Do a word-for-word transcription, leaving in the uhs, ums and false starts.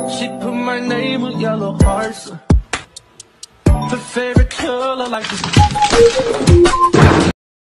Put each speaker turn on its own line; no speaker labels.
She put my name with yellow hearts. Her favorite color like this.